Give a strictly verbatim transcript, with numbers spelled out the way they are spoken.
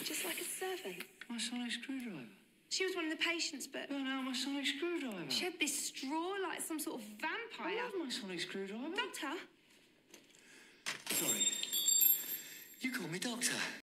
just like a servant. My sonic screwdriver. She was one of the patients, but... Oh, no, my sonic screwdriver. She had this straw like some sort of vampire. I love my sonic screwdriver. Doctor? Sorry. You call me Doctor.